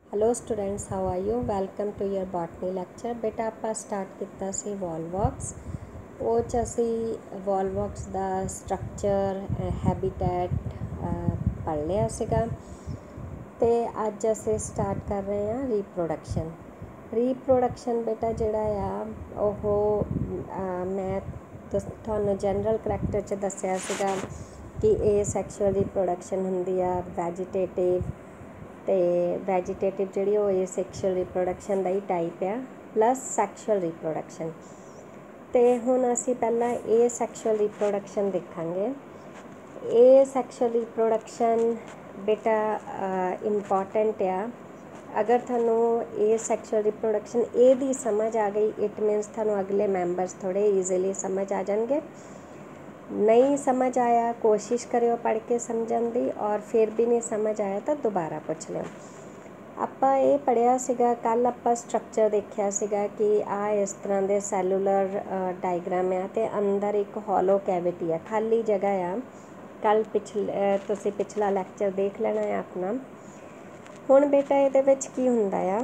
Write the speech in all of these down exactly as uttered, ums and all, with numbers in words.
Hello students, how are you. Welcome to your botany lecture. बेटा ਆਪਾਂ start ਕੀਤਾ ਸੀ ਵੋਲਵੌਕਸ। ਉਹ 'ਚ ਅਸੀਂ ਵੋਲਵੌਕਸ ਦਾ ਸਟਰਕਚਰ, ਹੈਬੀਟੈਟ ਪੜ੍ਹ ਲਿਆ ਸੀਗਾ ਤੇ ਅੱਜ ਅਸੀਂ ਸਟਾਰਟ ਕਰ ਰਹੇ ਹਾਂ ਰੀਪਰੋਡਕਸ਼ਨ। ਰੀਪਰੋਡਕਸ਼ਨ ਬੇਟਾ ਜਿਹੜਾ ਆ ਉਹ ਮੈਂ ਤੁਹਾਨੂੰ ਜਨਰਲ ਕਰੈਕਟਰ 'ਚ ਦੱਸਿਆ ਸੀਗਾ ਕਿ ਇਹ ਸੈਕਸ਼ੂਅਲ ਰੀਪਰੋਡਕਸ਼ਨ ਹੁੰਦੀ ਆ, ਵੈਜੀਟੇਟਿਵ ਤੇ ਵੈਜੀਟੇਟਿਵ ਜਿਹੜੀ ਉਹ ਇਹ ਸੈਕਸ਼ੂਅਲ ਰੀਪਰੋਡਕਸ਼ਨ ਦਾ ਹੀ ਟਾਈਪ ਆ, ਪਲੱਸ ਸੈਕਸ਼ੂਅਲ ਰੀਪਰੋਡਕਸ਼ਨ। ਤੇ ਹੁਣ ਅਸੀਂ ਪਹਿਲਾਂ ਇਹ ਸੈਕਸ਼ੂਅਲ ਰੀਪਰੋਡਕਸ਼ਨ ਦੇਖਾਂਗੇ। ਇਹ ਸੈਕਸ਼ੂਅਲ ਰੀਪਰੋਡਕਸ਼ਨ ਬੇਟਾ ਇੰਪੋਰਟੈਂਟ ਆ। ਅਗਰ ਤੁਹਾਨੂੰ ਇਹ ਸੈਕਸ਼ੂਅਲ ਰੀਪਰੋਡਕਸ਼ਨ ਇਹਦੀ ਸਮਝ ਆ ਗਈ, ਇਟ ਮੀਨਸ ਤੁਹਾਨੂੰ ਅਗਲੇ ਮੈਂਬਰਸ ਥੋੜ੍ਹੇ ਈਜ਼ੀਲੀ ਸਮਝ ਆ ਜਾਣਗੇ। नहीं समझ आया कोशिश करियो पढ़ के समझण दी, और फिर भी नहीं समझ आया तो दोबारा पूछ लियो। ਆਪਾਂ ਇਹ ਪੜ੍ਹਿਆ ਸੀਗਾ ਕੱਲ੍ਹ, ਆਪਾਂ ਸਟਰਕਚਰ ਦੇਖਿਆ ਸੀਗਾ ਕਿ ਆ ਇਸ ਤਰ੍ਹਾਂ ਦੇ ਸੈਲੂਲਰ ਡਾਇਗਰਾਮ ਆ ਤੇ ਅੰਦਰ ਇੱਕ ਹੋਲੋ ਕੈਵਿਟੀ ਆ, ਖਾਲੀ ਜਗ੍ਹਾ ਆ। ਕੱਲ੍ਹ ਪਿਛਲੇ ਤੁਸੀਂ ਪਿਛਲਾ ਲੈਕਚਰ ਦੇਖ ਲੈਣਾ ਹੈ ਆਪਣਾ। ਹੁਣ ਬੇਟਾ ਇਹਦੇ ਵਿੱਚ ਕੀ ਹੁੰਦਾ ਆ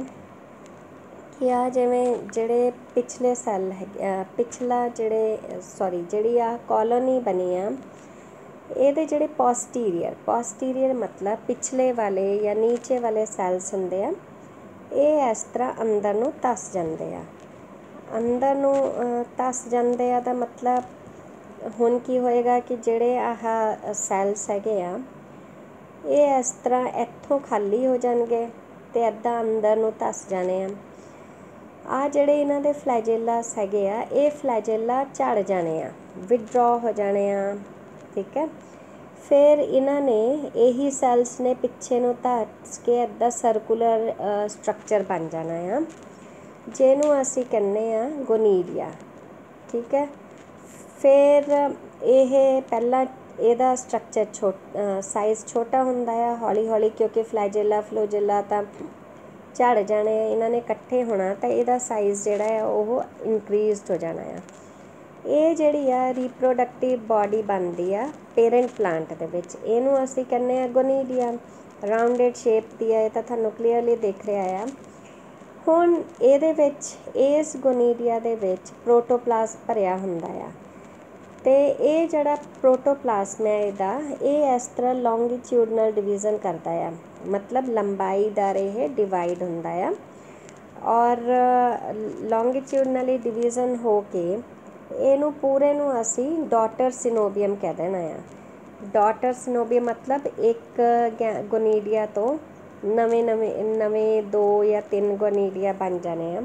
ਕਿ ਆ ਜਿਵੇਂ ਜਿਹੜੇ ਪਿਛਲੇ ਸੈੱਲ ਹੈਗੇ, ਪਿਛਲਾ ਜਿਹੜੇ ਸੌਰੀ ਜਿਹੜੀ ਆ ਕॉलोनी ਬਣੀ ਆ, ਇਹਦੇ ਜਿਹੜੇ ਪੋਸਟੀਰੀਅਰ ਪੋਸਟੀਰੀਅਰ ਮਤਲਬ ਪਿਛਲੇ ਵਾਲੇ ਜਾਂ ਨੀਚੇ ਵਾਲੇ ਸੈੱਲਸ ਹੁੰਦੇ ਆ, ਇਹ ਇਸ ਤਰ੍ਹਾਂ ਅੰਦਰ ਨੂੰ ਧੱਸ ਜਾਂਦੇ ਆ। ਅੰਦਰ ਨੂੰ ਧੱਸ ਜਾਂਦੇ ਆ ਦਾ ਮਤਲਬ ਹੁਣ ਕੀ ਹੋਏਗਾ ਕਿ ਜਿਹੜੇ ਆਹ ਸੈੱਲਸ ਹੈਗੇ ਆ ਇਹ ਇਸ ਤਰ੍ਹਾਂ ਇੱਥੋਂ ਖਾਲੀ ਹੋ ਜਾਣਗੇ ਤੇ ਇੱਦਾਂ ਅੰਦਰ ਨੂੰ ਧੱਸ ਜਾਣੇ ਆ। ਆ ਜਿਹੜੇ ਇਹਨਾਂ ਦੇ ਫਲੈਜੇਲਾਸ ਹੈਗੇ ਆ, ਇਹ ਫਲੈਜੇਲਾ ਝੜ ਜਾਣੇ ਆ, ਵਿਡਰੋ ਹੋ ਜਾਣੇ ਆ, ਠੀਕ ਹੈ। ਫਿਰ ਇਹਨਾਂ ਨੇ ਇਹੀ ਸੈਲਸ ਨੇ ਪਿੱਛੇ ਨੂੰ ਧੱਸ ਕੇ ਇੱਦਾਂ ਸਰਕੂਲਰ ਸਟਰਕਚਰ ਬਣ ਜਾਣਾ ਆ, ਜਿਹਨੂੰ ਅਸੀਂ ਕਹਿੰਦੇ ਆ ਗੋਨੀਡੀਆ, ਠੀਕ ਹੈ। ਫਿਰ ਇਹ ਪਹਿਲਾਂ ਇਹਦਾ ਸਟਰਕਚਰ ਛੋਟ ਸਾਈਜ਼ ਛੋਟਾ ਹੁੰਦਾ ਆ, ਹੌਲੀ ਹੌਲੀ ਕਿਉਂਕਿ ਫਲੈਜੇਲਾ ਫਲੋਜੇਲਾ ਤਾਂ ਝੜ ਜਾਣੇ, ਇਹਨਾਂ ਨੇ ਇਕੱਠੇ ਹੋਣਾ ਤਾਂ ਇਹਦਾ ਸਾਈਜ਼ ਜਿਹੜਾ ਹੈ ਉਹ ਇਨਕਰੀਜ਼ਡ ਹੋ ਜਾਣਾ ਆ। ਇਹ ਜਿਹੜੀ ਆ ਰੀਪਰੋਡਕਟਿਵ ਬਾਡੀ ਬਣਦੀ ਆ ਪੇਰੈਂਟ ਪਲਾਂਟ ਦੇ ਵਿੱਚ, ਇਹਨੂੰ ਅਸੀਂ ਕਹਿੰਦੇ ਆ ਗੋਨੀਡੀਆ। ਰਾਊਂਡਡ ਸ਼ੇਪ ਦੀ ਆ, ਇਹ ਤਾਂ ਤੁਹਾਨੂੰ ਕਲੀਅਰਲੀ ਦਿਖ ਰਿਹਾ ਆ। ਹੁਣ ਇਹਦੇ ਵਿੱਚ ਇਸ ਗੋਨੀਡੀਆ ਦੇ ਵਿੱਚ ਪ੍ਰੋਟੋਪਲਾਜ਼ਮ ਭਰਿਆ ਹੁੰਦਾ ਆ ਤੇ ਇਹ ਜਿਹੜਾ ਪ੍ਰੋਟੋਪਲਾਜ਼ਮ ਹੈ ਇਹਦਾ, ਇਹ ਇਸ ਤਰ੍ਹਾਂ ਲੌਂਗੀਟਿਊਡਨਲ ਡਿਵੀਜ਼ਨ ਕਰਦਾ ਆ, ਮਤਲਬ ਲੰਬਾਈ ਦਰ ਇਹ ਡਿਵਾਈਡ ਹੁੰਦਾ ਆ। ਔਰ ਲੌਂਗੀਟਿਊਡਨਲੀ ਡਿਵੀਜ਼ਨ ਹੋ ਕੇ ਇਹਨੂੰ ਪੂਰੇ ਨੂੰ ਅਸੀਂ ਡਾਟਰ ਸਿਨੋਬੀਅਮ ਕਹਿ ਦੇਣਾ ਆ। ਡਾਟਰ ਸਿਨੋਬੀਅਮ ਮਤਲਬ ਇੱਕ ਗੋਨੀਡੀਆ ਤੋਂ ਨਵੇਂ ਨਵੇਂ ਨਵੇਂ ਦੋ ਜਾਂ ਤਿੰਨ ਗੋਨੀਡੀਆ ਬਣ ਜਾਣੇ ਆ।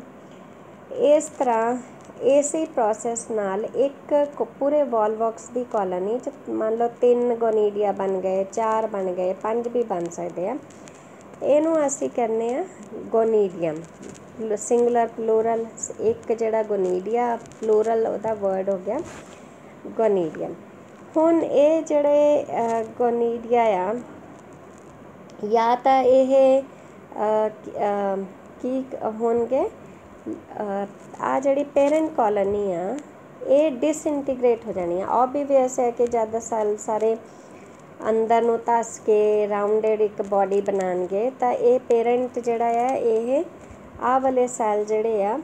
ਇਸ ਤਰ੍ਹਾਂ ਇਸੇ ਪ੍ਰੋਸੈਸ ਨਾਲ ਇੱਕ ਪੂਰੇ ਵੋਲਵੌਕਸ ਦੀ ਕॉलोनी 'ਚ ਮੰਨ ਲਓ ਤਿੰਨ ਗੋਨੀਡੀਆ ਬਣ ਗਏ, ਚਾਰ ਬਣ ਗਏ, ਪੰਜ ਵੀ ਬਣ ਸਕਦੇ ਆ। ਇਹਨੂੰ ਅਸੀਂ ਕਹਿੰਦੇ ਆ ਗੋਨੀਡੀਅਮ, ਸਿੰਗੂਲਰ ਪਲੂਰਲ। ਇੱਕ ਜਿਹੜਾ ਗੋਨੀਡੀਆ ਪਲੂਰਲ ਉਹਦਾ ਵਰਡ ਹੋ ਗਿਆ ਗੋਨੀਡੀਅਮ। ਹੁਣ ਇਹ ਜਿਹੜੇ ਗੋਨੀਡੀਆ ਆ, ਜਾਂ ਤਾਂ ਇਹ ਕੀ ਹੋਣਗੇ, ਆ ਜਿਹੜੀ ਪੇਰੈਂਟ ਕॉलोनी ਆ ਇਹ ਡਿਸਇੰਟੀਗ੍ਰੇਟ ਹੋ ਜਾਣੀ ਆ। ਓਬਵੀਅਸ ਹੈ ਕਿ ਜਦ ਸੈੱਲ ਸਾਰੇ ਅੰਦਰ ਨੂੰ ਧੱਸ ਕੇ ਰਾਊਂਡਡ ਇੱਕ ਬਾਡੀ ਬਣਾਉਣਗੇ ਤਾਂ ਇਹ ਪੇਰੈਂਟ ਜਿਹੜਾ ਆ, ਇਹ ਆਹ ਵਾਲੇ ਸੈੱਲ ਜਿਹੜੇ ਆ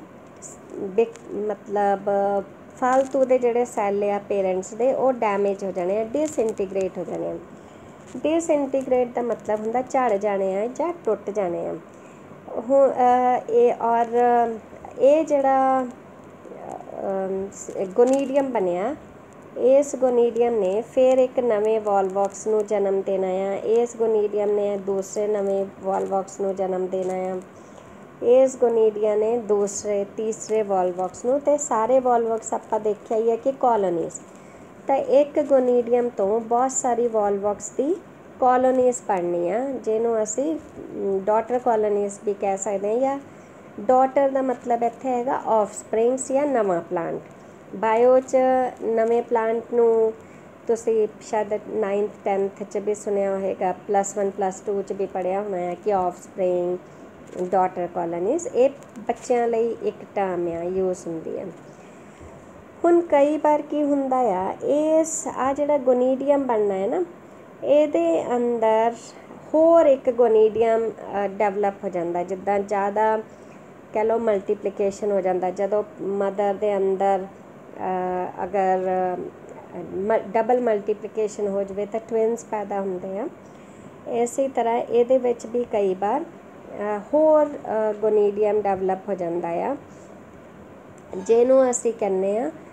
ਮਤਲਬ ਫਾਲਤੂ ਦੇ ਜਿਹੜੇ ਸੈੱਲ ਆ ਪੇਰੈਂਟਸ ਦੇ, ਉਹ ਡੈਮੇਜ ਹੋ ਜਾਣੇ ਆ, ਡਿਸਇੰਟੀਗ੍ਰੇਟ ਹੋ ਜਾਣੇ ਆ। ਡਿਸਇੰਟੀਗ੍ਰੇਟ ਦਾ ਮਤਲਬ ਹੁੰਦਾ ਝੜ ਜਾਣੇ ਆ ਜਾਂ ਟੁੱਟ ਜਾਣੇ ਆ। ਹੁਣ ਇਹ ਔਰ ਇਹ ਜਿਹੜਾ ਗੋਨੀਡੀਅਮ ਬਣਿਆ, ਇਸ ਗੋਨੀਡੀਅਮ ਨੇ ਫਿਰ ਇੱਕ ਨਵੇਂ ਵੋਲਵੌਕਸ ਨੂੰ ਜਨਮ ਦੇਣਾ ਆ। ਇਸ ਗੋਨੀਡੀਅਮ ਨੇ ਦੂਸਰੇ ਨਵੇਂ ਵੋਲਵੌਕਸ ਨੂੰ ਜਨਮ ਦੇਣਾ ਆ। ਇਸ ਗੋਨੀਡੀਆ ਨੇ ਦੂਸਰੇ ਤੀਸਰੇ ਵੋਲਵੌਕਸ ਨੂੰ, ਤੇ ਸਾਰੇ ਵੋਲਵੌਕਸ ਆਪਾਂ ਦੇਖਿਆ ਹੀ ਹੈ ਕਿ ਕॉलोनीज़। ਤਾਂ ਇੱਕ ਗੋਨੀਡੀਅਮ ਤੋਂ ਬਹੁਤ ਸਾਰੀ ਵੋਲਵੌਕਸ ਦੀ ਕॉलोनीज़ ਬਣਨੀ ਆ, ਜਿਹਨੂੰ ਅਸੀਂ ਡਾਟਰ ਕॉलोनीज़ ਵੀ ਕਹਿ ਸਕਦੇ ਹਾਂ। ਜਾਂ ਡਾਟਰ ਦਾ ਮਤਲਬ ਇੱਥੇ ਹੈਗਾ ਆਫਸਪ੍ਰਿੰਗਸ ਜਾਂ ਨਵਾਂ ਪਲਾਂਟ। ਬਾਇਓ 'ਚ ਨਵੇਂ ਪਲਾਂਟ ਨੂੰ ਤੁਸੀਂ ਸ਼ਾਇਦ ਨਾਈਨਥ ਟੈਨਥ 'ਚ ਵੀ ਸੁਣਿਆ ਹੋਏਗਾ, ਪਲੱਸ ਵਨ ਪਲੱਸ ਟੂ 'ਚ ਵੀ ਪੜ੍ਹਿਆ ਹੋਣਾ ਹੈ ਕਿ ਆਫਸਪ੍ਰਿੰਗ, ਡਾਟਰ ਕॉलोनीज़। ਇਹ ਬੱਚਿਆਂ ਲਈ ਇੱਕ ਟਰਮ ਆ, ਯੂਜ਼ ਹੁੰਦੀ ਹੈ। ਹੁਣ ਕਈ ਵਾਰ ਕੀ ਹੁੰਦਾ ਆ, ਇਸ ਆ ਜਿਹੜਾ ਗੋਨੀਡੀਅਮ ਬਣਨਾ ਹੈ ਨਾ, ਇਹਦੇ ਅੰਦਰ होर एक गोनीडियम डेवलप हो जाता, जिद्दां ज़्यादा कह लो मल्टीप्लीकेशन हो जाता, जदों मदर दे अंदर अगर डबल मल्टीप्लीकेशन हो जाए तो ट्विंस पैदा होंदे आ। इसी तरह ये भी कई बार होर गोनीडियम डेवलप हो जाता है, जिन्हों असी कहने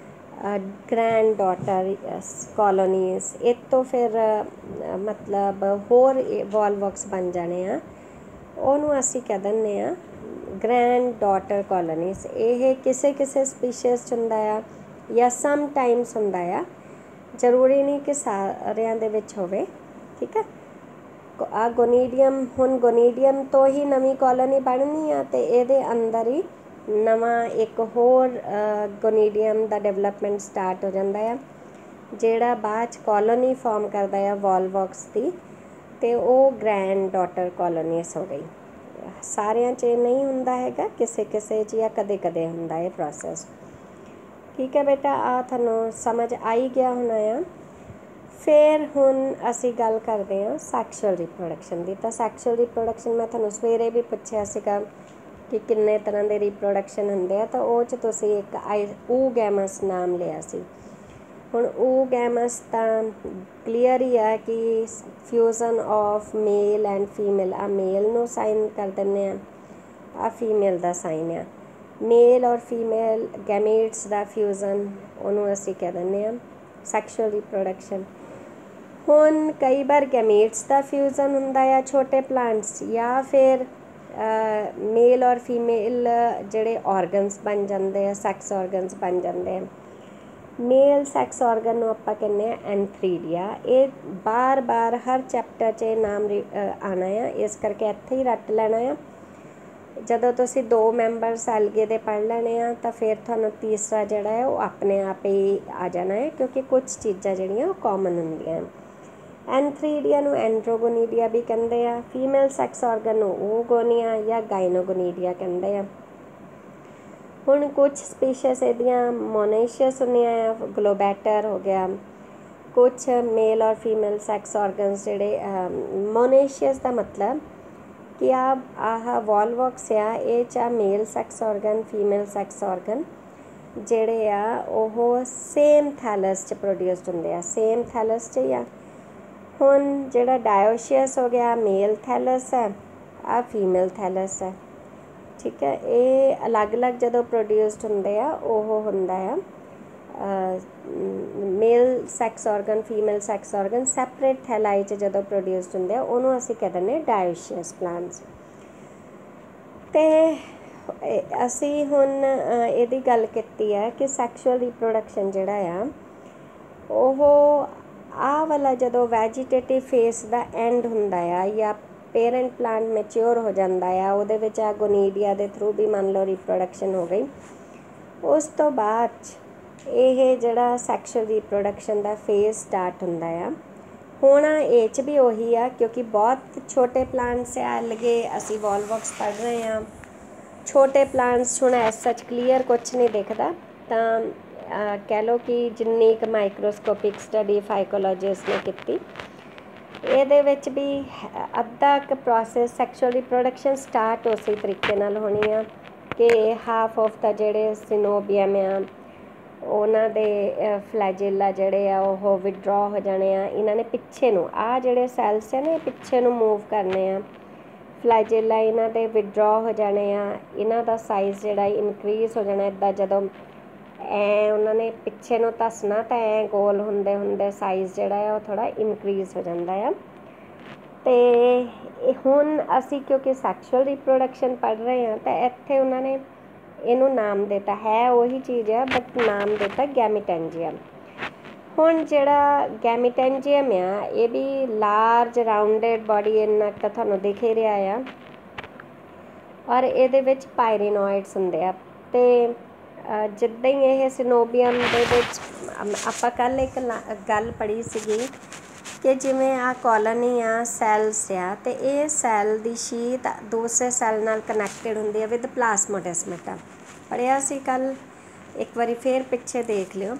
ग्रैंड डॉटर कॉलोनीज। इस तो फिर मतलब होर वॉल्वॉक्स बन जाने आ, उन्होंने असी कह दिंदे आ ग्रैंड डॉटर कॉलोनीज। ये किसी किसी स्पीशीज़ हुंदा आ या सम टाइम्स हुंदा आ, जरूरी नहीं कि सारियां दे विच होवे। ठीक है, आ गोनीडियम हुण गोनीडियम तो ही नवीं कॉलोनी बननी आ, तो ये अंदर ही नवा एक होर गोनीडियम दा डेवलपमेंट स्टार्ट हो जाता है, जिहड़ा बाद कॉलोनी फॉर्म करता है वॉल्वॉक्स की, तो वो ग्रैंड डॉटर कॉलोनीस हो गई। सारियां च नहीं हुंदा हैगा, किसे किसे च या कदे कदे हुंदा है प्रोसैस। ठीक है बेटा, आ तुहानूं समझ आई गया होना आ। फिर हुण असी गल करते हैं सैक्शुअल रिप्रोडक्शन की। तो सैक्शुअल रिप्रोडक्शन मैं तुहानूं सवेरे भी पुछया सीगा कि किन्ने तरह के रिप्रोडक्शन हुंदे आ, तो वो च तुसीं एक आई oogamous नाम लिया सी। हुण oogamous तां क्लीयर ही है कि fusion of male and female. आ मेल नूं साइन कर दिंदे आ, आ फीमेल दा साइन आ। मेल और फीमेल गैमेट्स दा फ्यूजन उहनूं असीं कह दिंदे आ सैक्शुअल रिप्रोडक्शन। हुण कई बार गैमेट्स दा फ्यूजन हुंदा आ छोटे प्लांट्स, या फिर मेल और फीमेल जिहड़े ऑर्गनस बन जाते हैं, सैक्स ऑर्गनस बन जाते हैं। मेल सैक्स ऑर्गन नूं आपां कहने आ एंथ्रीडिया। ये बार बार हर चैप्टर च नाम आना है, इस करके इत्थे ही रट लेना है। जदों तुसीं दो मैंबर्स एल्गे दे पढ़ लेने आ, तो फिर तुहानूं तीसरा जिहड़ा है वो अपने आप ही आ जाना है, क्योंकि कुछ चीज़ां जिहड़ियां वो कॉमन हुंदियां। एंथ्रीडिया नूं एंड्रोगोनीडिया भी कहंदे आ। फीमेल सैक्स ऑर्गन नूं oogonia या गाइनोगोनीडिया कहंदे आ। हुण कुछ स्पीशीज़ इहदियां मोनेशियस हुंदियां आ, ग्लोबैटर हो गया। कुछ मेल और फीमेल सैक्स ऑर्गनस जिहड़े मोनेशियस दा मतलब कि आ आह वॉल्वॉक्स आ, ये चा male sex organ female sex organ जिहड़े आ ओह सेम थैलस च प्रोड्यूस्ड हुंदे आ, सेम थैलस च ही आ। हुण जिहड़ा डायोशियस हो गया मेल थैलस है, आ फीमेल थैलस है। ठीक है, ये अलग अलग जदों प्रोड्यूस्ड हुंदे आ, ओह हुंदा आ male sex organ female sex organ separate thalli च जदों प्रोड्यूस्ड हुंदे आ, उहनूं असीं कह दिंदे डायोशियस प्लांट्स। ते असीं हुण इहदी गल कीती है कि सैक्शुअल रिप्रोडक्शन जिहड़ा आ ओह आ वाला जदों वैजीटेटिव फेस दा एंड हुंदा आ, या पेरेंट प्लांट मैच्योर हो जाता है, उहदे विच आ गोनीडिया दे थ्रू भी मान लो रिप्रोडक्शन हो गई। उस तो बाद ये जिहड़ा सैक्शुअल रिप्रोडक्शन दा फेज स्टार्ट हुंदा आ। होना ये च भी उही आ, क्योंकि बहुत छोटे प्लांट्स आ, अलगे असीं वॉल्वॉक्स पढ़ रहे हैं। छोटे प्लांट्स हुण एज सच क्लीयर कुछ नहीं दिखदा, तां कह लो कि जिन्नी एक माइक्रोस्कोपिक स्टडी फाइकोलॉजिस्ट ने की, ये विच भी अद्धा क प्रोसैस सैक्शुअल रिप्रोडक्शन स्टार्ट उसी तरीके नाल होनी आ कि हाफ ऑफ द जिहड़े सिनोबियम आ उन्हां दे फ्लैजिला जिहड़े आ ओह विड्रॉ हो जाने आ। इन्हां ने पिछे नूं आ जिहड़े सैल्स आ ने पिछे नूं मूव करने आ, फ्लैजिला इन्हां दे विड्रॉ हो जाने आ, इन्हां दा साइज़ जिहड़ा इनक्रीज़ हो जाना। इदां जदों ऐ उन्हां ने पिछे नूं धसना तो ऐ गोल हुंदे हुंदे साइज़ जिहड़ा है वो थोड़ा इनक्रीज़ हो जाता है। तो हुण असीं क्योंकि सैक्शुअल रिप्रोडक्शन पढ़ रहे हैं, तो इत्थे उन्होंने इनू नाम देता है वही चीज़ है, बट नाम देता गैमीटेंजियम। हुण जिहड़ा गैमीटेंजियम आ ये भी लार्ज राउंडेड बॉडी इन्ना तो तुहानूं दिख ही रहा आ, और ये विच पायरेनॉइड्स हुंदे आ। ते जिद्दां ही ये सिनोबियम दे विच आपां कल एक गल पढ़ी सीगी कि जिवें आ कॉलोनी आ सैल्स आ, तो ये सैल दी शीट दूसरे सैल नाल कनैक्टेड हुंदी है विद प्लास्मोडेस्माटा। पढ़िया सी कल, एक बारी फिर पिछे देख लियो।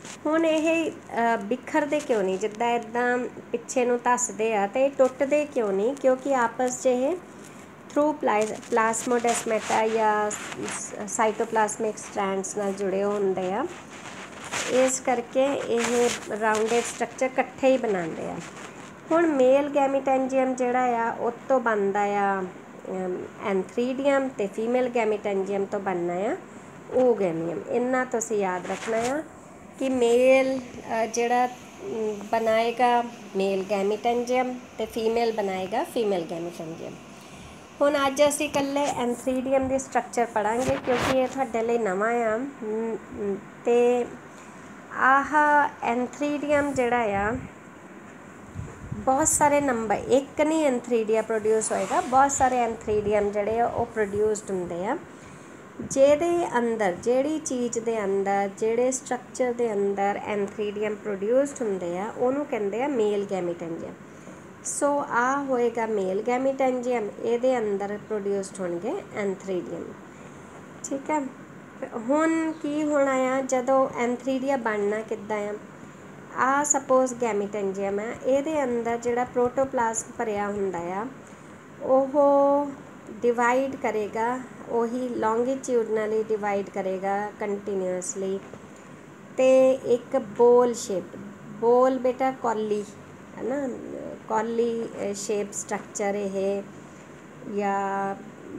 ਹੁਣ ਇਹ ਬਿਖਰਦੇ ਕਿਉਂ ਨਹੀਂ, ਜਿੱਦਾਂ ਇੱਦਾਂ ਪਿੱਛੇ ਨੂੰ ਧੱਸਦੇ ਆ ਤੇ ਟੁੱਟਦੇ ਕਿਉਂ ਨਹੀਂ, ਕਿਉਂਕਿ ਆਪਸ 'ਚ ਇਹ ਥਰੂ ਪਲਾਸਮੋਡੈਸਮੈਟਾ ਜਾਂ ਸਾਈਟੋਪਲਾਸਮਿਕ ਸਟ੍ਰੈਂਡਸ ਨਾਲ ਜੁੜੇ ਹੁੰਦੇ ਆ, ਇਸ ਕਰਕੇ ਇਹ ਰਾਊਂਡਡ ਸਟਰਕਚਰ ਇਕੱਠੇ ਹੀ ਬਣਾਉਂਦੇ ਆ। ਹੁਣ ਮੇਲ ਗੈਮੀਟੈਂਜੀਅਮ ਜਿਹੜਾ ਆ ਉਹ ਤੋਂ ਬਣਦਾ ਆ ਐਂਥਰੀਡੀਅਮ, ਤੇ ਫੀਮੇਲ ਗੈਮੀਟੈਂਜੀਅਮ ਤੋਂ ਬਣਨਾ ਆ ਓਗੈਮੀਅਮ। ਇੰਨਾ ਤੁਸੀਂ ਯਾਦ ਰੱਖਣਾ ਆ ਕਿ ਮੇਲ ਜਿਹੜਾ ਬਣਾਏਗਾ ਮੇਲ ਗੈਮੀਟੈਂਜੀਅਮ ਤੇ ਫੀਮੇਲ ਬਣਾਏਗਾ ਫੀਮੇਲ ਗੈਮੀਟੈਂਜੀਅਮ। ਹੁਣ ਅੱਜ ਅਸੀਂ ਇਕੱਲੇ ਐਂਥਰੀਡੀਅਮ ਦੀ ਸਟਰਕਚਰ ਪੜ੍ਹਾਂਗੇ ਕਿਉਂਕਿ ਇਹ ਤੁਹਾਡੇ ਲਈ ਨਵਾਂ ਆ। ਤੇ ਆਹ ਐਂਥਰੀਡੀਅਮ ਜਿਹੜਾ ਆ ਬਹੁਤ ਸਾਰੇ ਨੰਬਰ, ਇੱਕ ਨਹੀਂ ਐਂਥਰੀਡੀਆ ਪ੍ਰੋਡਿਊਸ ਹੋਏਗਾ, ਬਹੁਤ ਸਾਰੇ ਐਂਥਰੀਡੀਅਮ ਜਿਹੜੇ ਆ ਉਹ ਪ੍ਰੋਡਿਊਸਡ ਹੁੰਦੇ ਆ, ਜਿਹਦੇ ਅੰਦਰ ਜਿਹੜੀ ਚੀਜ਼ ਦੇ ਅੰਦਰ ਜਿਹੜੇ ਸਟਰਕਚਰ ਦੇ ਅੰਦਰ ਐਂਥਰੀਡੀਅਮ ਪ੍ਰੋਡਿਊਸਡ ਹੁੰਦੇ ਆ ਉਹਨੂੰ ਕਹਿੰਦੇ ਆ ਮੇਲ ਗੈਮੀਟੈਂਜੀਅਮ। ਸੋ ਆ ਹੋਏਗਾ ਮੇਲ ਗੈਮੀਟੈਂਜੀਅਮ, ਇਹਦੇ ਅੰਦਰ ਪ੍ਰੋਡਿਊਸਡ ਹੋਣਗੇ ਐਂਥਰੀਡੀਅਮ। ਠੀਕ ਹੈ। ਹੁਣ ਕੀ ਹੋਣਾ ਆ, ਜਦੋਂ ਐਂਥਰੀਡੀਆ ਬਣਨਾ ਕਿੱਦਾਂ ਆ, ਆ ਸਪੋਜ਼ ਗੈਮੀਟੈਂਜੀਅਮ ਹੈ, ਇਹਦੇ ਅੰਦਰ ਜਿਹੜਾ ਪ੍ਰੋਟੋਪਲਾਜ਼ਮ ਭਰਿਆ ਹੁੰਦਾ ਆ ਉਹ ਡਿਵਾਈਡ ਕਰੇਗਾ, ਉਹੀ ਲੌਂਗੀਟਿਊਡਨਲੀ ਡਿਵਾਈਡ ਕਰੇਗਾ ਕੰਟੀਨਿਊਸਲੀ, ਤੇ ਇੱਕ ਬੋਲ ਸ਼ੇਪ, ਬੋਲ ਬੇਟਾ ਕੌਲੀ ਹੈ ਨਾ, ਕੌਲੀ ਸ਼ੇਪ ਸਟਰਕਚਰ ਇਹ, ਜਾਂ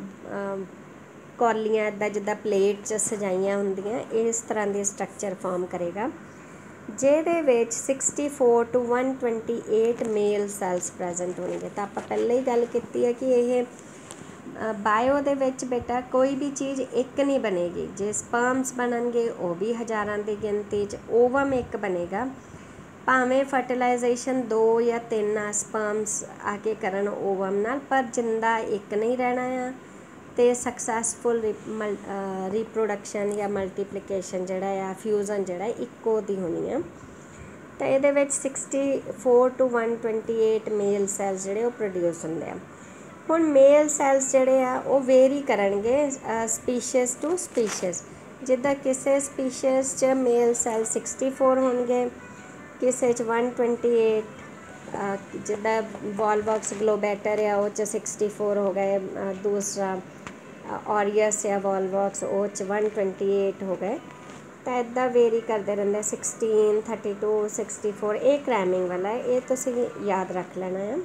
ਕੌਲੀਆਂ ਇੱਦਾਂ ਜਿੱਦਾਂ ਪਲੇਟ 'ਚ ਸਜਾਈਆਂ ਹੁੰਦੀਆਂ, ਇਸ ਤਰ੍ਹਾਂ ਦੀ ਸਟਰਕਚਰ ਫਾਰਮ ਕਰੇਗਾ, ਜਿਹਦੇ ਵਿੱਚ sixty four to one twenty eight male cells present ਹੋਣਗੇ। ਤਾਂ ਆਪਾਂ ਪਹਿਲਾਂ ਹੀ ਗੱਲ ਕੀਤੀ ਹੈ ਕਿ ਇਹ ਬਾਇਓ ਦੇ ਵਿੱਚ ਬੇਟਾ ਕੋਈ ਵੀ ਚੀਜ਼ ਇੱਕ ਨਹੀਂ ਬਣੇਗੀ, ਜੇ ਸਪਰਮਸ ਬਣਨਗੇ ਉਹ ਵੀ ਹਜ਼ਾਰਾਂ ਦੀ ਗਿਣਤੀ 'ਚ, ਓਵਮ ਇੱਕ ਬਣੇਗਾ, ਭਾਵੇਂ ਫਰਟੀਲਾਈਜੇਸ਼ਨ ਦੋ ਜਾਂ ਤਿੰਨ ਸਪਰਮਸ ਆ ਕੇ ਕਰਨ ਓਵਮ ਨਾਲ, ਪਰ ਜਿੰਦਾ ਇੱਕ ਨਹੀਂ ਰਹਿਣਾ ਆ, ਤੇ ਸਕਸੈਸਫੁਲ ਰੀਪਰੋਡਕਸ਼ਨ ਜਾਂ ਮਲਟੀਪਲੀਕੇਸ਼ਨ ਜਿਹੜਾ ਆ, ਫਿਊਜ਼ਨ ਜਿਹੜਾ ਇੱਕੋ ਦੀ ਹੋਣੀ ਆ। ਤਾਂ ਇਹਦੇ ਵਿੱਚ sixty four to one twenty eight male cells ਜਿਹੜੇ ਉਹ ਪ੍ਰੋਡਿਊਸ ਹੁੰਦੇ ਆ। ਹੁਣ ਮੇਲ ਸੈਲਸ ਜਿਹੜੇ ਆ ਉਹ ਵੇਰੀ ਕਰਨਗੇ ਸਪੀਸ਼ੀਜ਼ ਟੂ ਸਪੀਸ਼ੀਜ਼, ਜਿੱਦਾਂ ਕਿਸੇ ਸਪੀਸ਼ੀਜ਼ 'ਚ ਮੇਲ ਸੈਲ ਸਿਕਸਟੀ ਫੋਰ ਹੋਣਗੇ, ਕਿਸੇ 'ਚ ਵਨ ਟਵੈਂਟੀ ਏਟ, ਜਿੱਦਾਂ ਵੋਲਵੌਕਸ ਗਲੋਬੈਟਰ ਆ ਉਹ 'ਚ ਸਿਕਸਟੀ ਫੋਰ ਹੋ ਗਏ, ਦੂਸਰਾ ਔਰੀਅਸ ਜਾਂ ਵੋਲਵੌਕਸ ਉਹ 'ਚ ਵਨ ਟਵੈਂਟੀ ਏਟ ਹੋ ਗਏ। ਤਾਂ ਇੱਦਾਂ ਵੇਰੀ ਕਰਦੇ ਰਹਿੰਦੇ, sixteen, thirty two, sixty four, ਇਹ ਕ੍ਰੈਮਿੰਗ ਵਾਲਾ ਹੈ, ਇਹ ਤੁਸੀਂ ਯਾਦ ਰੱਖ ਲੈਣਾ ਆ।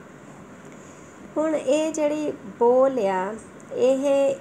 ਹੁਣ ਇਹ ਜਿਹੜੀ ਬੋਲ ਆ ਇਹ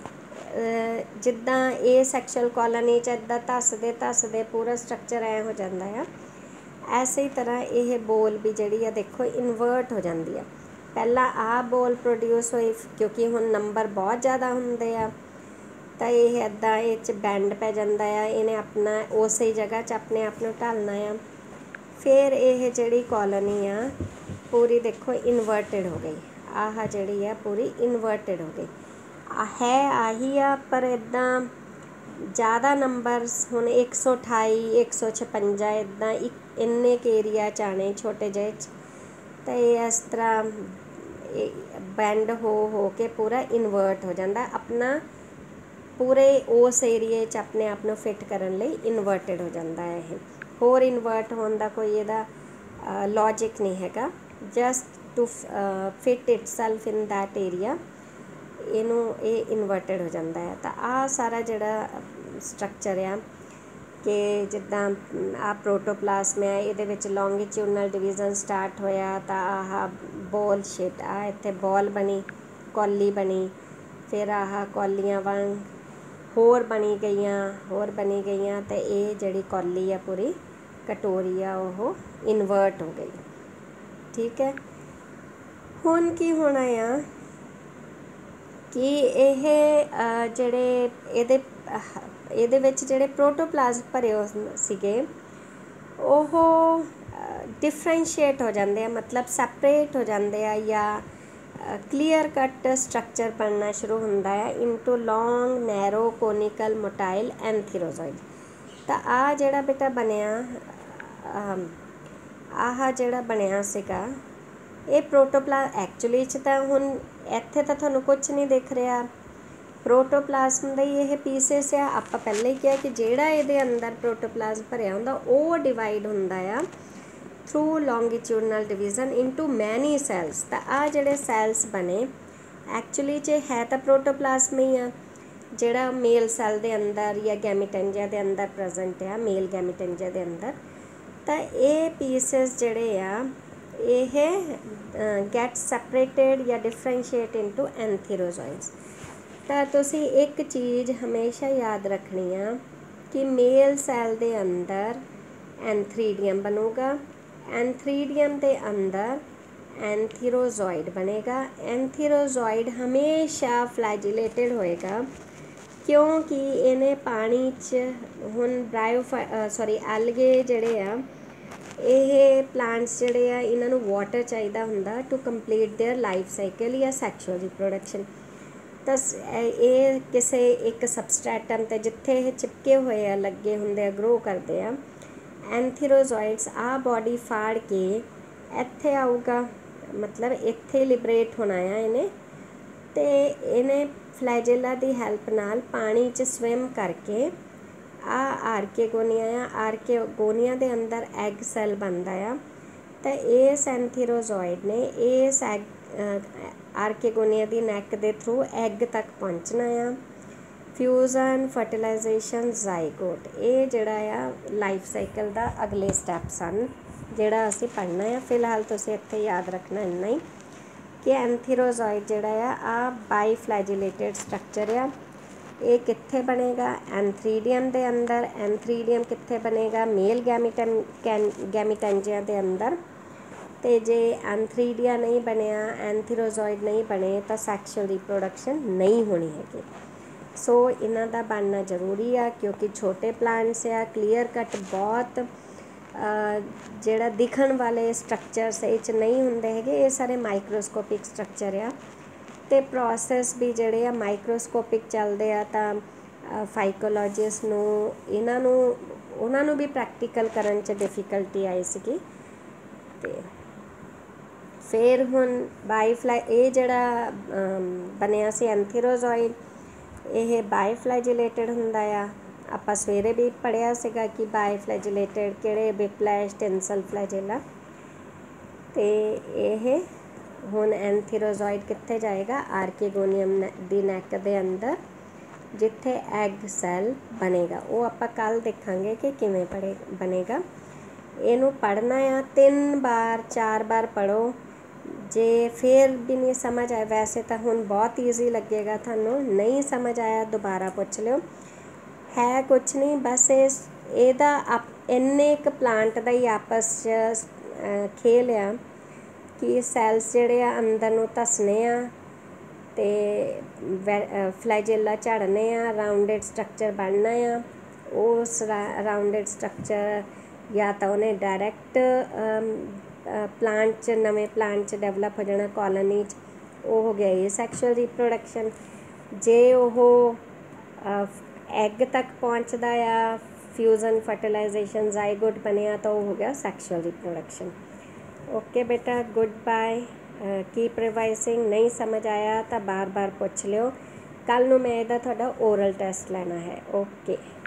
ਜਿੱਦਾਂ ਇਹ ਸੈਕਸ਼ੁਅਲ ਕਾਲੋਨੀ 'ਚ ਇੱਦਾਂ ਧੱਸਦੇ ਧੱਸਦੇ ਪੂਰਾ ਸਟਰਕਚਰ ਐ ਹੋ ਜਾਂਦਾ ਆ, ਐਸੇ ਹੀ ਤਰ੍ਹਾਂ ਇਹ ਬੋਲ ਵੀ ਜਿਹੜੀ ਆ ਦੇਖੋ ਇਨਵਰਟ ਹੋ ਜਾਂਦੀ ਆ। ਪਹਿਲਾਂ ਆਹ ਬੋਲ ਪ੍ਰੋਡਿਊਸ ਹੋਈ, ਕਿਉਂਕਿ ਹੁਣ ਨੰਬਰ ਬਹੁਤ ਜ਼ਿਆਦਾ ਹੁੰਦੇ ਆ ਤਾਂ ਇਹ ਇੱਦਾਂ ਇਹ 'ਚ ਬੈਂਡ ਪੈ ਜਾਂਦਾ ਆ, ਇਹਨੇ ਆਪਣਾ ਉਸੇ ਜਗ੍ਹਾ 'ਚ ਆਪਣੇ ਆਪ ਨੂੰ ਢਾਲਣਾ ਆ। ਫਿਰ ਇਹ ਜਿਹੜੀ ਕਾਲੋਨੀ ਆ ਪੂਰੀ ਦੇਖੋ ਇਨਵਰਟਿਡ ਹੋ ਗਈ, ਆਹ ਜਿਹੜੀ ਆ ਪੂਰੀ ਇਨਵਰਟਿਡ ਹੋ ਗਈ, ਹੈ ਆਹੀ ਆ ਪਰ ਇੱਦਾਂ ਜ਼ਿਆਦਾ ਨੰਬਰਸ, ਹੁਣ ਇੱਕ ਸੌ ਅਠਾਈ, ਇੱਕ ਸੌ ਛਪੰਜਾ, ਇੱਦਾਂ ਇੱਕ ਇੰਨੇ ਕੁ ਏਰੀਆ 'ਚ ਆਣੇ ਛੋਟੇ ਜਿਹੇ 'ਚ, ਤਾਂ ਇਹ ਇਸ ਤਰ੍ਹਾਂ ਬੈਂਡ ਹੋ ਹੋ ਕੇ ਪੂਰਾ ਇਨਵਰਟ ਹੋ ਜਾਂਦਾ, ਆਪਣਾ ਪੂਰੇ ਉਸ ਏਰੀਏ 'ਚ ਆਪਣੇ ਆਪ ਨੂੰ ਫਿੱਟ ਕਰਨ ਲਈ ਇਨਵਰਟਿਡ ਹੋ ਜਾਂਦਾ ਹੈ। ਇਹ ਹੋਰ ਇਨਵਰਟ ਹੋਣ ਦਾ ਕੋਈ ਇਹਦਾ ਲੌਜਿਕ ਨਹੀਂ ਹੈਗਾ, just to fit itself in that area, ਇਹਨੂੰ ਇਹ ਇਨਵਰਟਿਡ ਹੋ ਜਾਂਦਾ ਹੈ। ਤਾਂ ਆਹ ਸਾਰਾ ਜਿਹੜਾ ਸਟਰਕਚਰ ਆ ਕਿ ਜਿੱਦਾਂ ਆਹ ਪ੍ਰੋਟੋਪਲਾਸਮ ਹੈ, ਇਹਦੇ ਵਿੱਚ ਲੌਂਗੀਟਿਊਡਨਲ ਡਿਵੀਜ਼ਨ ਸਟਾਰਟ ਹੋਇਆ, ਤਾਂ ਆਹ ਬੋਲ ਸ਼ੇਪ, ਆਹ ਇੱਥੇ ਬੋਲ ਬਣੀ, ਕੌਲੀ ਬਣੀ, ਫਿਰ ਆਹ ਕੌਲੀਆਂ ਵਾਂਗ ਹੋਰ ਬਣੀ ਗਈਆਂ, ਹੋਰ ਬਣੀ ਗਈਆਂ, ਅਤੇ ਇਹ ਜਿਹੜੀ ਕੌਲੀ ਆ ਪੂਰੀ ਕਟੋਰੀ ਆ ਉਹ ਇਨਵਰਟ ਹੋ ਗਈ। ਠੀਕ ਹੈ। ਹੁਣ ਕੀ ਹੋਣਾ ਆ ਕਿ ਇਹ ਜਿਹੜੇ ਇਹਦੇ ਇਹਦੇ ਵਿੱਚ ਜਿਹੜੇ ਪ੍ਰੋਟੋਪਲਾਜ਼ਮ ਭਰੇ ਹੋ ਸੀਗੇ ਉਹ ਡਿਫਰੈਂਸ਼ੀਏਟ ਹੋ ਜਾਂਦੇ ਆ, ਮਤਲਬ ਸੈਪਰੇਟ ਹੋ ਜਾਂਦੇ ਆ, ਜਾਂ ਕਲੀਅਰ ਕੱਟ ਸਟਰਕਚਰ ਬਣਨਾ ਸ਼ੁਰੂ ਹੁੰਦਾ ਹੈ ਇਨਟੂ ਲੌਂਗ ਨੈਰੋ ਕੋਨਿਕਲ ਮੋਟਾਈਲ ਐਂਥੀਰੋਜ਼ੋਇਡ। ਤਾਂ ਆਹ ਜਿਹੜਾ ਬੇਟਾ ਬਣਿਆ, ਆਹ ਜਿਹੜਾ ਬਣਿਆ ਸੀਗਾ ਇਹ ਪ੍ਰੋਟੋਪਲਾ ਐਕਚੁਅਲੀ 'ਚ ਤਾਂ ਹੁਣ ਇੱਥੇ ਤਾਂ ਤੁਹਾਨੂੰ ਕੁਛ ਨਹੀਂ ਦਿਖ ਰਿਹਾ, ਪ੍ਰੋਟੋਪਲਾਜ਼ਮ ਦੇ ਇਹ ਪੀਸਿਸ ਆ, ਆਪਾਂ ਪਹਿਲਾਂ ਹੀ ਕਿਹਾ ਕਿ ਜਿਹੜਾ ਇਹਦੇ ਅੰਦਰ ਪ੍ਰੋਟੋਪਲਾਜ਼ਮ ਭਰਿਆ ਹੁੰਦਾ ਉਹ ਡਿਵਾਈਡ ਹੁੰਦਾ ਆ through longitudinal division into many cells. ਤਾਂ ਆ ਜਿਹੜੇ ਸੈਲਸ ਬਣੇ ਐਕਚੁਅਲੀ 'ਚ ਹੈ ਤਾਂ ਪ੍ਰੋਟੋਪਲਾਜ਼ਮ ਹੀ ਆ, ਜਿਹੜਾ ਮੇਲ ਸੈੱਲ ਦੇ ਅੰਦਰ ਜਾਂ ਗੈਮੀਟੈਂਜੀਆ ਦੇ ਅੰਦਰ ਪ੍ਰੈਜ਼ੈਂਟ ਆ, ਮੇਲ ਗੈਮੀਟੈਂਜੀਆ ਦੇ ਅੰਦਰ। ਤਾਂ ਇਹ ਪੀਸਿਸ ਜਿਹੜੇ ਆ ਇਹ ਗੈਟ ਸੈਪਰੇਟਡ ਜਾਂ ਡਿਫਰੈਂਸ਼ੀਏਟ ਇਨਟੂ ਐਂਥੀਰੋਜ਼ੋਇਡਸ। ਤਾਂ ਤੁਸੀਂ ਇੱਕ ਚੀਜ਼ ਹਮੇਸ਼ਾ ਯਾਦ ਰੱਖਣੀ ਆ ਕਿ ਮੇਲ ਸੈੱਲ ਦੇ ਅੰਦਰ ਐਂਥਰੀਡੀਅਮ ਬਣੂਗਾ, ਐਂਥਰੀਡੀਅਮ ਦੇ ਅੰਦਰ ਐਂਥੀਰੋਜ਼ੋਇਡ ਬਣੇਗਾ। ਐਂਥੀਰੋਜ਼ੋਇਡ ਹਮੇਸ਼ਾ ਫਲੈਜੀਲੇਟਡ ਹੋਏਗਾ ਕਿਉਂਕਿ ਇਹਨੇ ਪਾਣੀ 'ਚ ਹੁਣ ਬ੍ਰਾਇਓ ਸੌਰੀ ਐਲਗੇ ਜਿਹੜੇ ਆ, ਇਹ ਪਲਾਂਟਸ ਜਿਹੜੇ ਆ ਇਹਨਾਂ ਨੂੰ ਵਾਟਰ ਚਾਹੀਦਾ ਹੁੰਦਾ to complete their life cycle ਜਾਂ ਸੈਕਸ਼ੂਅਲ ਰਿਪਰੋਡਕਸ਼ਨ। ਤਾਂ ਇਹ ਕਿਸੇ ਇੱਕ ਸਬਸਟ੍ਰੈਟਮ 'ਤੇ ਜਿੱਥੇ ਇਹ ਚਿਪਕੇ ਹੋਏ ਆ, ਲੱਗੇ ਹੁੰਦੇ ਆ, ਗਰੋ ਕਰਦੇ ਆ, ਐਂਥੀਰੋਜ਼ੋਇਡਸ ਆ ਬੋਡੀ ਫਾੜ ਕੇ ਇੱਥੇ ਆਊਗਾ, ਮਤਲਬ ਇੱਥੇ ਲਿਬਰੇਟ ਹੋਣਾ ਆ ਇਹਨੇ, ਅਤੇ ਇਹਨੇ ਫਲੈਜੇਲਾ ਦੀ ਹੈਲਪ ਨਾਲ ਪਾਣੀ 'ਚ ਸਵਿਮ ਕਰਕੇ ਆ ਆਰਕੇਗੋਨੀਆ ਆ, ਆਰਕੇਗੋਨੀਆ ਦੇ ਅੰਦਰ ਐਗ ਸੈੱਲ ਬਣਦਾ ਆ। ਤਾਂ ਇਸ ਐਂਥੀਰੋਜ਼ੋਇਡ ਨੇ ਇਸ ਐਗ ਆਰਕੇਗੋਨੀਆ ਦੀ ਨੈਕ ਦੇ ਥਰੂ ਐਗ ਤੱਕ ਪਹੁੰਚਣਾ ਆ। ਫਿਊਜ਼ਨ, ਫਰਟੀਲਾਈਜੇਸ਼ਨ, ਜ਼ਾਈਗੋਟ, ਇਹ ਜਿਹੜਾ ਆ ਲਾਈਫ ਸਾਈਕਲ ਦਾ ਅਗਲੇ ਸਟੈਪਸ ਹਨ ਜਿਹੜਾ ਅਸੀਂ ਪੜ੍ਹਨਾ ਆ। ਫਿਲਹਾਲ ਤੁਸੀਂ ਇੱਥੇ ਯਾਦ ਰੱਖਣਾ ਇੰਨਾ ਹੀ ਕਿ ਐਂਥੀਰੋਜ਼ੋਇਡ ਜਿਹੜਾ ਆ ਆ ਬਾਈ ਫਲੈਜੀਲੇਟਡ ਸਟਰਕਚਰ ਆ। ਇਹ ਕਿੱਥੇ ਬਣੇਗਾ? ਐਂਥਰੀਡੀਅਮ ਦੇ ਅੰਦਰ। ਐਂਥਰੀਡੀਅਮ ਕਿੱਥੇ ਬਣੇਗਾ? ਮੇਲ ਗੈਮੀਟਨ ਕੈਨ ਗੈਮੀਟੈਂਜੀਆ ਦੇ ਅੰਦਰ। ਅਤੇ ਜੇ ਐਂਥਰੀਡੀਆ ਨਹੀਂ ਬਣਿਆ, ਐਂਥੀਰੋਜ਼ੋਇਡ ਨਹੀਂ ਬਣੇ ਤਾਂ ਸੈਕਸ਼ੂਅਲ ਰਿਪਰੋਡਕਸ਼ਨ ਨਹੀਂ ਹੋਣੀ ਹੈਗੀ। ਸੋ ਇਹਨਾਂ ਦਾ ਬਣਨਾ ਜ਼ਰੂਰੀ ਆ ਕਿਉਂਕਿ ਛੋਟੇ ਪਲਾਂਟਸ ਆ, ਕਲੀਅਰ ਕੱਟ ਬਹੁਤ ਜਿਹੜਾ ਦਿਖਣ ਵਾਲੇ ਸਟਰਕਚਰਸ ਇਹ 'ਚ ਨਹੀਂ ਹੁੰਦੇ ਹੈਗੇ, ਇਹ ਸਾਰੇ ਮਾਈਕਰੋਸਕੋਪਿਕ ਸਟਰਕਚਰ ਆ। ਅਤੇ ਪ੍ਰੋਸੈਸ ਵੀ ਜਿਹੜੇ ਆ ਮਾਈਕਰੋਸਕੋਪਿਕ ਚੱਲਦੇ ਆ। ਤਾਂ ਫਾਈਕੋਲੋਜਿਸਟ ਨੂੰ ਇਹਨਾਂ ਨੂੰ ਉਹਨਾਂ ਨੂੰ ਵੀ ਪ੍ਰੈਕਟੀਕਲ ਕਰਨ 'ਚ ਡਿਫੀਕਲਟੀ ਆਈ ਸੀਗੀ। ਅਤੇ ਫਿਰ ਹੁਣ ਬਾਈ ਫਲਾਈ ਇਹ ਜਿਹੜਾ ਬਣਿਆ ਸੀ ਐਂਥੀਰੋਜ਼ੋਇਡ, ਇਹ ਬਾਈ ਫਲੈਜੀਲੇਟਡ ਹੁੰਦਾ ਆ। ਆਪਾਂ ਸਵੇਰੇ ਵੀ ਪੜ੍ਹਿਆ ਸੀਗਾ ਕਿ ਬਾਈ ਫਲੈਜੀਲੇਟਡ ਕਿਹੜੇ, ਵਿਪਲੈਸ਼, ਟਿੰਸਲ, ਫਲੈਜੇਲਾ। ਅਤੇ ਇਹ ਹੁਣ ਐਂਥੀਰੋਜ਼ੋਇਡ ਕਿੱਥੇ ਜਾਏਗਾ? ਆਰਕੇਗੋਨੀਅਮ ਦੀ ਨੈਕ ਦੇ ਅੰਦਰ ਜਿੱਥੇ ਐਗ ਸੈੱਲ ਬਣੇਗਾ। ਉਹ ਆਪਾਂ ਕੱਲ੍ਹ ਦੇਖਾਂਗੇ ਕਿ ਕਿਵੇਂ ਪੜ੍ਹੇ ਬਣੇਗਾ। ਇਹਨੂੰ ਪੜ੍ਹਨਾ ਆ ਤਿੰਨ ਵਾਰ ਚਾਰ ਵਾਰ ਪੜ੍ਹੋ। ਜੇ ਫਿਰ ਵੀ ਨਹੀਂ ਸਮਝ ਆਇਆ, ਵੈਸੇ ਤਾਂ ਹੁਣ ਬਹੁਤ ਈਜ਼ੀ ਲੱਗੇਗਾ ਤੁਹਾਨੂੰ, ਨਹੀਂ ਸਮਝ ਆਇਆ ਦੁਬਾਰਾ ਪੁੱਛ ਲਿਓ। ਹੈ ਕੁਛ ਨਹੀਂ, ਬਸ ਇਸ ਇਹਦਾ ਆਪ ਇੰਨੇ ਇੱਕ ਪਲਾਂਟ ਦਾ ਹੀ ਆਪਸ 'ਚ ਖੇਲ ਆ ਕਿ ਸੈਲਸ ਜਿਹੜੇ ਆ ਅੰਦਰ ਨੂੰ ਧੱਸਣੇ ਆ ਅਤੇ ਵੈ ਫਲੈਜੇਲਾ ਝੜਨੇ ਆ, ਰਾਊਂਡਡ ਸਟਰਕਚਰ ਬਣਨਾ ਆ। ਉਸ ਰਾਊਂਡਡ ਸਟਰਕਚਰ ਜਾਂ ਤਾਂ ਉਹਨੇ ਡਾਇਰੈਕਟ ਪਲਾਂਟ 'ਚ, ਨਵੇਂ ਪਲਾਂਟ 'ਚ ਡਿਵੈਲਪ ਹੋ ਜਾਣਾ ਕॉलोनी 'ਚ, ਉਹ ਹੋ ਗਿਆ ਇਹ ਸੈਕਸ਼ੂਅਲ ਰਿਪਰੋਡਕਸ਼ਨ। ਜੇ ਉਹ ਐਗ ਤੱਕ ਪਹੁੰਚਦਾ ਆ, ਫਿਊਜ਼ਨ, ਫਰਟੀਲਾਈਜੇਸ਼ਨ, ਜ਼ਾਈਗੋਟ ਬਣਿਆ, ਤਾਂ ਉਹ ਹੋ ਗਿਆ ਸੈਕਸ਼ੂਅਲ ਰਿਪਰੋਡਕਸ਼ਨ। ਓਕੇ ਬੇਟਾ, ਗੁੱਡ ਬਾਏ, ਕੀਪ ਰਿਵਾਈਜ਼ਿੰਗ। ਨਹੀਂ ਸਮਝ ਆਇਆ ਤਾਂ ਬਾਰ ਬਾਰ ਪੁੱਛ ਲਿਓ। ਕੱਲ੍ਹ ਨੂੰ ਮੈਂ ਇਹਦਾ ਤੁਹਾਡਾ ਓਰਲ ਟੈਸਟ ਲੈਣਾ ਹੈ। ਓਕੇ।